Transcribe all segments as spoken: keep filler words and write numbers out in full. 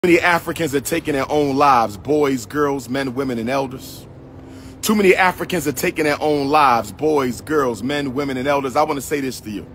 Too many Africans are taking their own lives, boys, girls, men, women, and elders. Too many Africans are taking their own lives, boys, girls, men, women, and elders. I want to say this to you.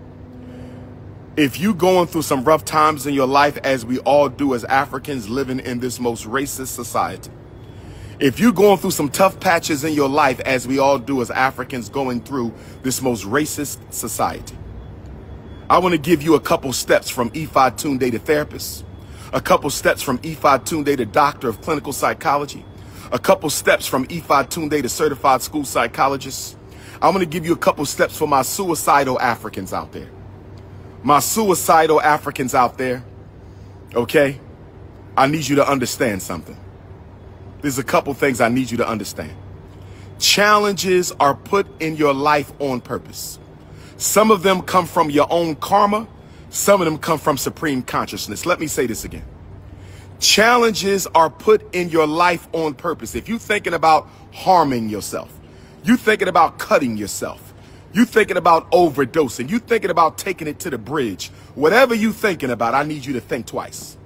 If you're going through some rough times in your life, as we all do as Africans living in this most racist society, if you're going through some tough patches in your life, as we all do as Africans going through this most racist society, I want to give you a couple steps from Ifa Tunde, the therapist, a couple steps from Ifa Tunde, the doctor of clinical psychology, a couple steps from Ifa Tunde, the certified school psychologist. I'm going to give you a couple steps for my suicidal Africans out there. My suicidal Africans out there, okay? I need you to understand something. There's a couple things I need you to understand. Challenges are put in your life on purpose. Some of them come from your own karma. Some of them come from supreme consciousness. Let me say this again. Challenges are put in your life on purpose. If you're thinking about harming yourself, you're thinking about cutting yourself, you're thinking about overdosing, you're thinking about taking it to the bridge, whatever you're thinking about, I need you to think twice.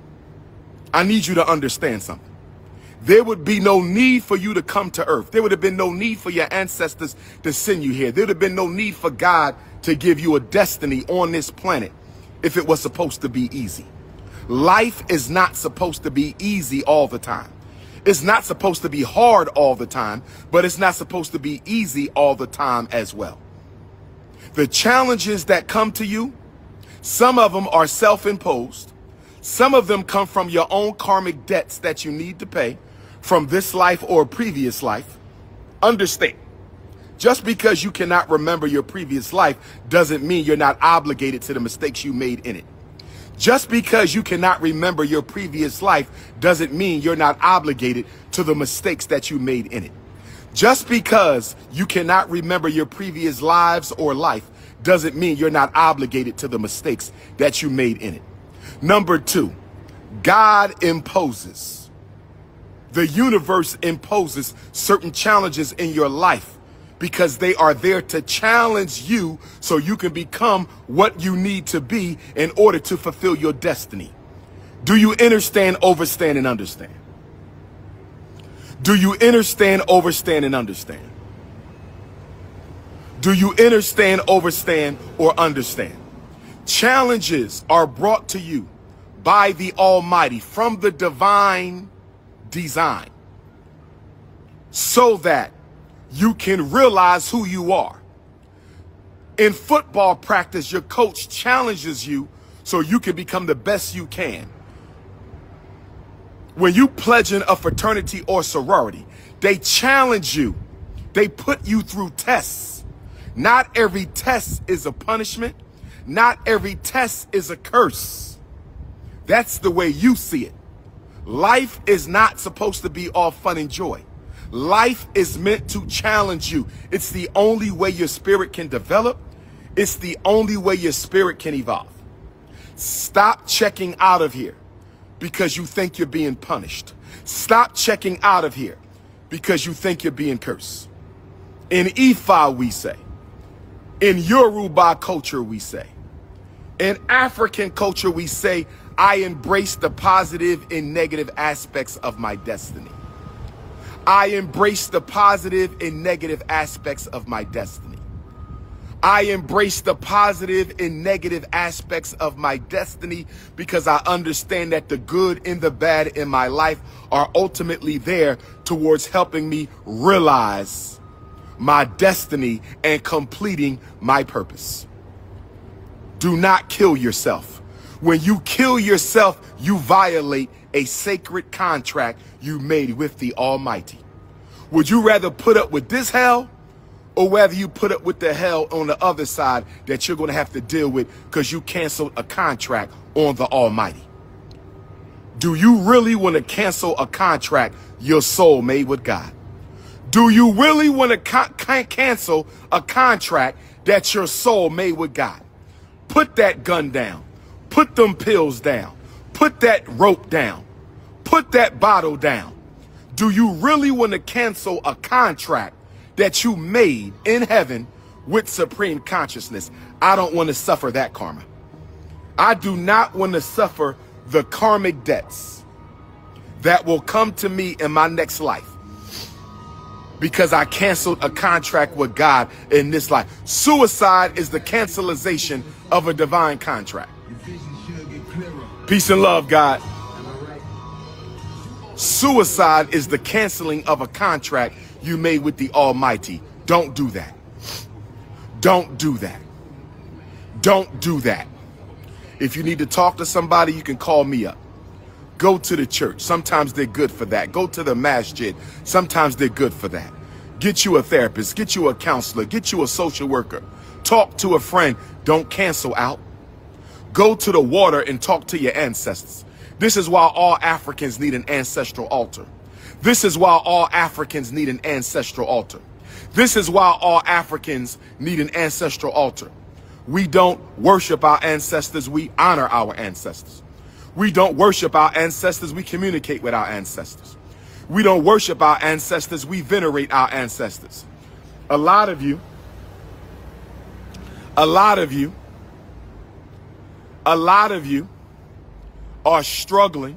I need you to understand something. There would be no need for you to come to earth. There would have been no need for your ancestors to send you here. There would have been no need for God to give you a destiny on this planet if it was supposed to be easy. Life is not supposed to be easy all the time. It's not supposed to be hard all the time, but it's not supposed to be easy all the time as well. The challenges that come to you, some of them are self-imposed. Some of them come from your own karmic debts that you need to pay from this life or previous life. Understand, just because you cannot remember your previous life doesn't mean you're not obligated to the mistakes you made in it. Just because you cannot remember your previous life doesn't mean you're not obligated to the mistakes that you made in it. Just because you cannot remember your previous lives or life doesn't mean you're not obligated to the mistakes that you made in it. Number two, God imposes. The universe imposes certain challenges in your life because they are there to challenge you so you can become what you need to be in order to fulfill your destiny. Do you understand, overstand, and understand? Do you understand, overstand, and understand? Do you understand, overstand, or understand? Challenges are brought to you by the Almighty from the divine design so that you can realize who you are. In football practice, your coach challenges you so you can become the best you can. When you pledge in a fraternity or sorority, they challenge you. They put you through tests. Not every test is a punishment. Not every test is a curse. That's the way you see it. Life is not supposed to be all fun and joy. Life is meant to challenge you. It's the only way your spirit can develop. It's the only way your spirit can evolve. Stop checking out of here because you think you're being punished. Stop checking out of here because you think you're being cursed. In Ifa, we say. In Yoruba culture, we say. In African culture, we say, I embrace the positive and negative aspects of my destiny. I embrace the positive and negative aspects of my destiny. I embrace the positive and negative aspects of my destiny because I understand that the good and the bad in my life are ultimately there towards helping me realize my destiny and completing my purpose. Do not kill yourself. When you kill yourself, you violate a sacred contract you made with the Almighty. Would you rather put up with this hell or whether you put up with the hell on the other side that you're going to have to deal with because you canceled a contract on the Almighty? Do you really want to cancel a contract your soul made with God? Do you really want to ca cancel a contract that your soul made with God? Put that gun down. Put them pills down. Put that rope down. Put that bottle down. Do you really want to cancel a contract that you made in heaven with supreme consciousness? I don't want to suffer that karma. I do not want to suffer the karmic debts that will come to me in my next life because I canceled a contract with God in this life. Suicide is the cancellation of a divine contract. Peace and love, God. Suicide is the canceling of a contract you made with the Almighty. Don't do that. Don't do that. Don't do that. If you need to talk to somebody, you can call me up. Go to the church. Sometimes they're good for that. Go to the masjid. Sometimes they're good for that. Get you a therapist. Get you a counselor. Get you a social worker. Talk to a friend. Don't cancel out. Go to the water and talk to your ancestors. This is why all Africans need an ancestral altar. This is why all Africans need an ancestral altar. This is why all Africans need an ancestral altar. We don't worship our ancestors. We honor our ancestors. We don't worship our ancestors. We communicate with our ancestors. We don't worship our ancestors. We venerate our ancestors. A lot of you, a lot of you, a lot of you are struggling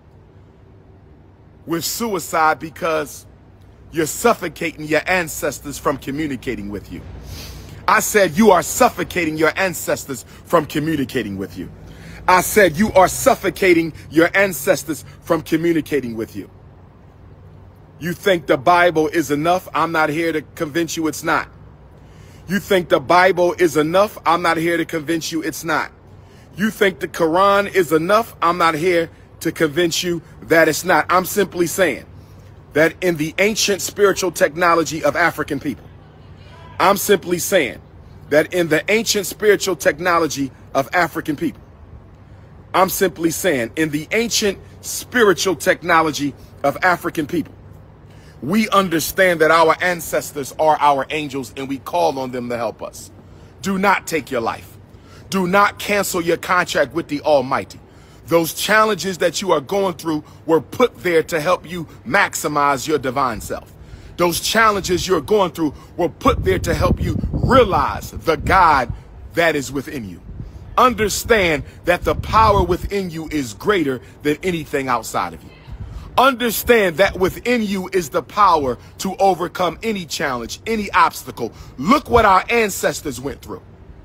with suicide because you're suffocating your ancestors from communicating with you. I said you are suffocating your ancestors from communicating with you. I said you are suffocating your ancestors from communicating with you. You think the Bible is enough? I'm not here to convince you it's not. You think the Bible is enough? I'm not here to convince you it's not. You think the Quran is enough? I'm not here to convince you that it's not. I'm simply saying that in the ancient spiritual technology of African people, I'm simply saying that in the ancient spiritual technology of African people, I'm simply saying in the ancient spiritual technology of African people, we understand that our ancestors are our angels and we call on them to help us. Do not take your life. Do not cancel your contract with the Almighty. Those challenges that you are going through were put there to help you maximize your divine self. Those challenges you're going through were put there to help you realize the God that is within you. Understand that the power within you is greater than anything outside of you. Understand that within you is the power to overcome any challenge, any obstacle. Look what our ancestors went through.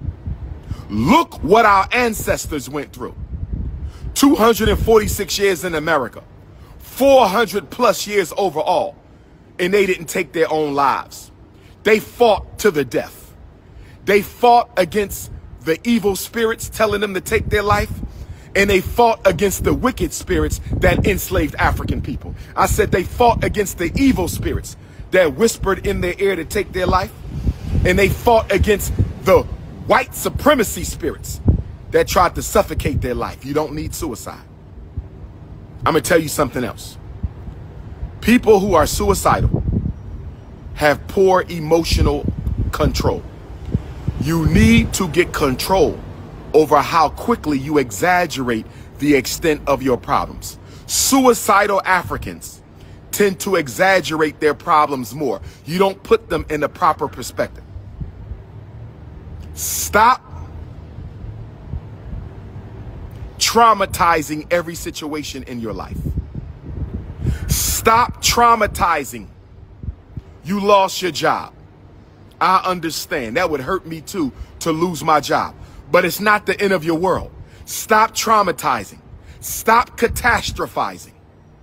Look what our ancestors went through. two hundred forty-six years in America, four hundred plus years overall, and they didn't take their own lives. They fought to the death. They fought against the evil spirits telling them to take their life, and they fought against the wicked spirits that enslaved African people. I said they fought against the evil spirits that whispered in their ear to take their life, and they fought against the white supremacy spirits that tried to suffocate their life. You don't need suicide. I'm going to tell you something else. People who are suicidal have poor emotional control. You need to get control over how quickly you exaggerate the extent of your problems. Suicidal Africans tend to exaggerate their problems more. You don't put them in the proper perspective. Stop traumatizing every situation in your life. Stop traumatizing. You lost your job. I understand. That would hurt me too, to lose my job. But it's not the end of your world. Stop traumatizing. Stop catastrophizing.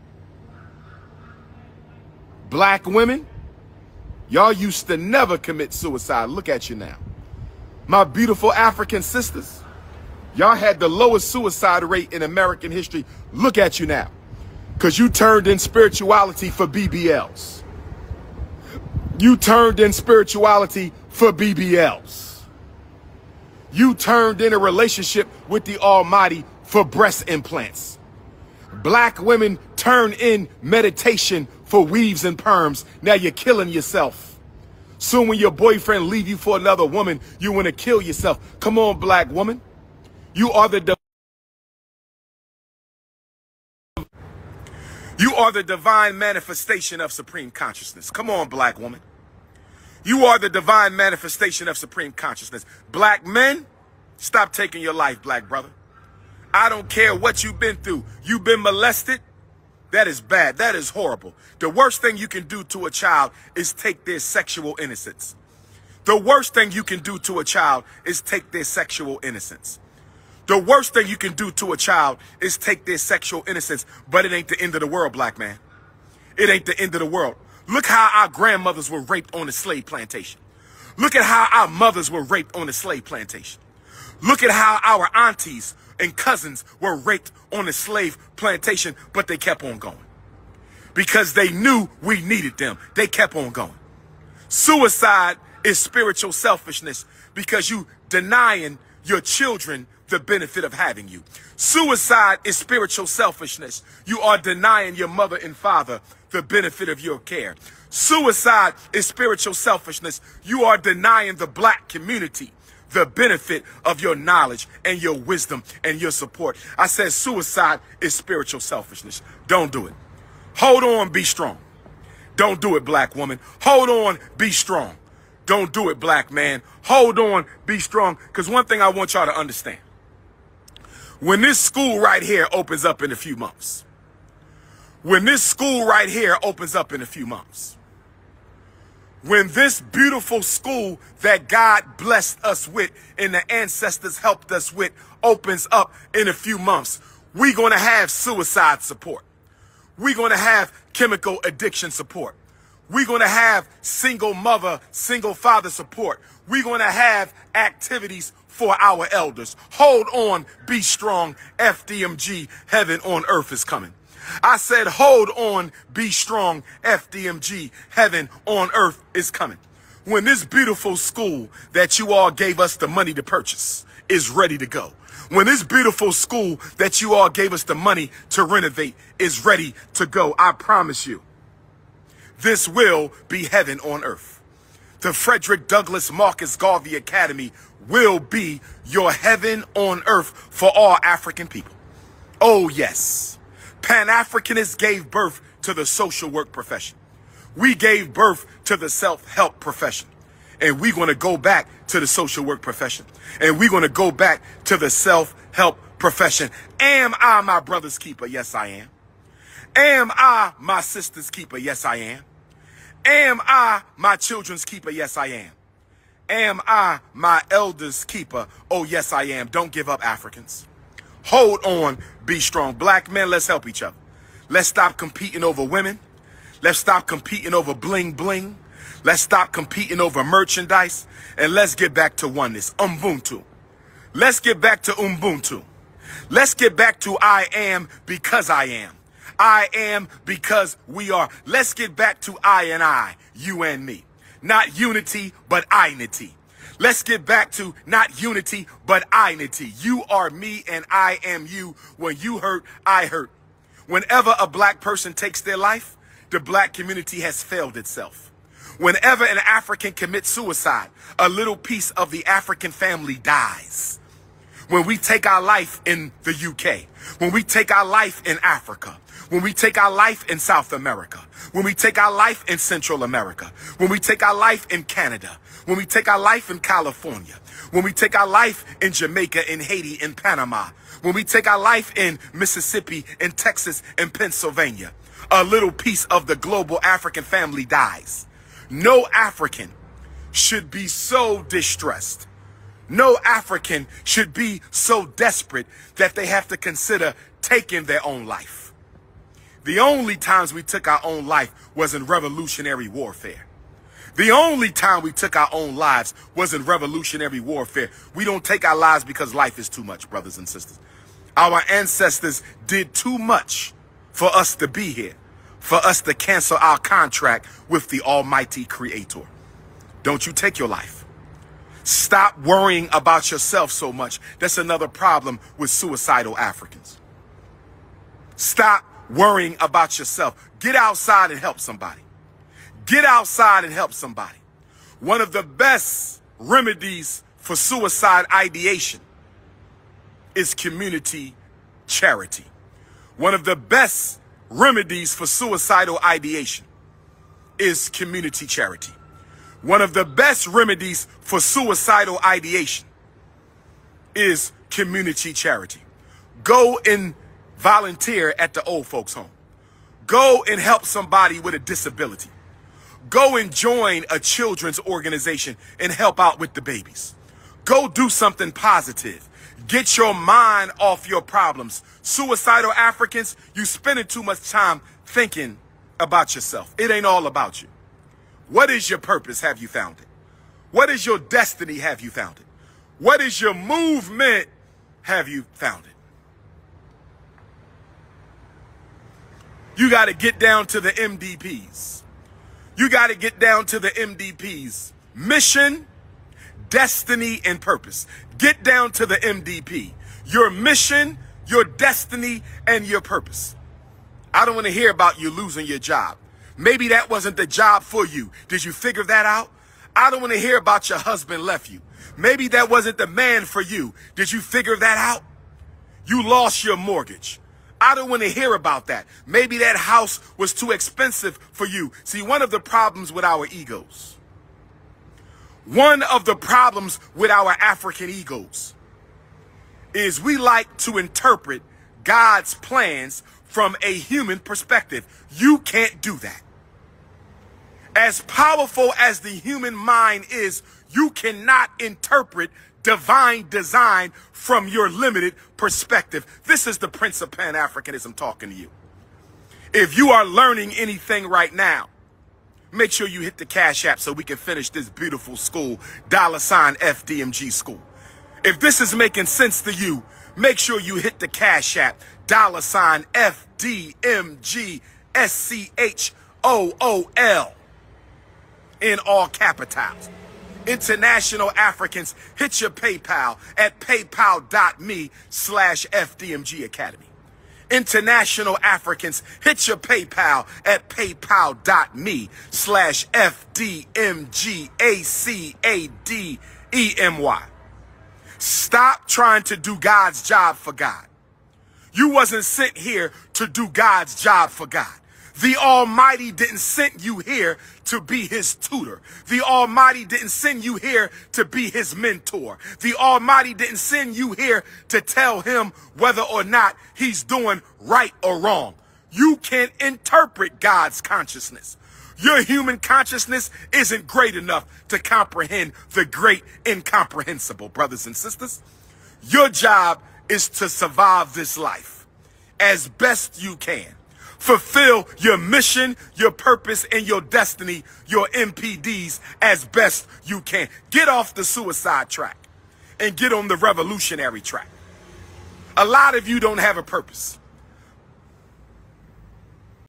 Black women, y'all used to never commit suicide. Look at you now. My beautiful African sisters, y'all had the lowest suicide rate in American history. Look at you now. Because you turned in spirituality for B B Ls. You turned in spirituality for B B Ls. You turned in a relationship with the Almighty for breast implants. Black women turn in meditation for weaves and perms. Now you're killing yourself. Soon when your boyfriend leave you for another woman, you want to kill yourself. Come on, black woman. You are the You are the divine manifestation of supreme consciousness. Come on, black woman. You are the divine manifestation of supreme consciousness. Black men, stop taking your life, black brother. I don't care what you've been through. You've been molested. That is bad. That is horrible. The worst thing you can do to a child is take their sexual innocence. The worst thing you can do to a child is take their sexual innocence. The worst thing you can do to a child is take their sexual innocence, but it ain't the end of the world, black man. It ain't the end of the world. Look how our grandmothers were raped on the slave plantation. Look at how our mothers were raped on the slave plantation. Look at how our aunties and cousins were raped on the slave plantation, but they kept on going. Because they knew we needed them. They kept on going. Suicide is spiritual selfishness because you denying your children the benefit of having you. Suicide is spiritual selfishness. You are denying your mother and father the benefit of your care. Suicide is spiritual selfishness. You are denying the black community the benefit of your knowledge and your wisdom and your support. I said suicide is spiritual selfishness. Don't do it. Hold on, be strong. Don't do it, black woman. Hold on, be strong. Don't do it, black man. Hold on, be strong. Because one thing I want y'all to understand. When this school right here opens up in a few months, when this school right here opens up in a few months, when this beautiful school that God blessed us with and the ancestors helped us with opens up in a few months, we're going to have suicide support. We're going to have chemical addiction support. We're going to have single mother, single father support. We're going to have activities for our elders. Hold on, be strong. F D M G, heaven on earth is coming. I said, hold on, be strong. F D M G, heaven on earth is coming. When this beautiful school that you all gave us the money to purchase is ready to go. When this beautiful school that you all gave us the money to renovate is ready to go, I promise you, this will be heaven on earth. The Frederick Douglass Marcus Garvey Academy will be your heaven on earth for all African people. Oh, yes. Pan-Africanists gave birth to the social work profession. We gave birth to the self-help profession. And we're going to go back to the social work profession. And we're going to go back to the self-help profession. Am I my brother's keeper? Yes, I am. Am I my sister's keeper? Yes, I am. Am I my children's keeper? Yes, I am. Am I my elders' keeper? Oh, yes, I am. Don't give up, Africans. Hold on, be strong. Black men, let's help each other. Let's stop competing over women. Let's stop competing over bling bling. Let's stop competing over merchandise. And let's get back to oneness. Ubuntu. Let's get back to Ubuntu. Let's get back to I am because I am. I am because we are. Let's get back to I and I, you and me. Not unity, but I-nity. Let's get back to not unity, but I-nity. You are me and I am you. When you hurt, I hurt. Whenever a black person takes their life, the black community has failed itself. Whenever an African commits suicide, a little piece of the African family dies. When we take our life in the U K, when we take our life in Africa, when we take our life in South America, when we take our life in Central America, when we take our life in Canada, when we take our life in California, when we take our life in Jamaica, in Haiti, in Panama, when we take our life in Mississippi, in Texas, in Pennsylvania, a little piece of the global African family dies. No African should be so distressed. No African should be so desperate that they have to consider taking their own life. The only times we took our own life was in revolutionary warfare. The only time we took our own lives was in revolutionary warfare. We don't take our lives because life is too much, brothers and sisters. Our ancestors did too much for us to be here, for us to cancel our contract with the Almighty Creator. Don't you take your life. Stop worrying about yourself so much. That's another problem with suicidal Africans. Stop worrying about yourself. Get outside and help somebody. Get outside and help somebody. One of the best remedies for suicide ideation is community charity. One of the best remedies for suicidal ideation is community charity. One of the best remedies for suicidal ideation is community charity. Go and volunteer at the old folks home. Go and help somebody with a disability. Go and join a children's organization and help out with the babies. Go do something positive. Get your mind off your problems. Suicidal Africans, you spending too much time thinking about yourself. It ain't all about you. What is your purpose? Have you found it? What is your destiny? Have you found it? What is your movement? Have you found it? You got to get down to the M D Ps. You got to get down to the M D Ps. Mission, destiny, and purpose. Get down to the M D P. Your mission, your destiny, and your purpose. I don't want to hear about you losing your job. Maybe that wasn't the job for you. Did you figure that out? I don't want to hear about your husband left you. Maybe that wasn't the man for you. Did you figure that out? You lost your mortgage. I don't want to hear about that. Maybe that house was too expensive for you. See, one of the problems with our egos, one of the problems with our African egos is we like to interpret God's plans from a human perspective. You can't do that. As powerful as the human mind is, you cannot interpret divine design from your limited perspective. This is the Prince of Pan-Africanism talking to you. If you are learning anything right now, make sure you hit the Cash App so we can finish this beautiful school, dollar sign F D M G school. If this is making sense to you, make sure you hit the Cash App, dollar sign F D M G S C H O O L in all capitals. International Africans, hit your PayPal at paypal.me slash FDMG Academy. International Africans, hit your PayPal at paypal.me slash FDMGACADEMY. Stop trying to do God's job for God. You wasn't sent here to do God's job for God. The Almighty didn't send you here to be his tutor. The Almighty didn't send you here to be his mentor. The Almighty didn't send you here to tell him whether or not he's doing right or wrong. You can't interpret God's consciousness. Your human consciousness isn't great enough to comprehend the great incomprehensible, brothers and sisters. Your job is to survive this life as best you can. Fulfill your mission, your purpose, and your destiny, your M P Ds, as best you can. Get off the suicide track and get on the revolutionary track. A lot of you don't have a purpose.